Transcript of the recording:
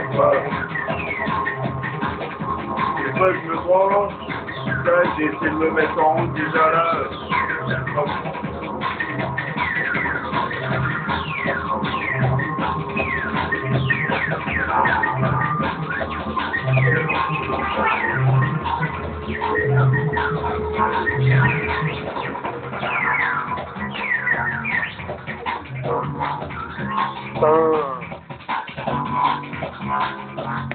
Voilà. Des fois, je me branche. Là, j'ai essayé de me mettre en route déjà là. Hop.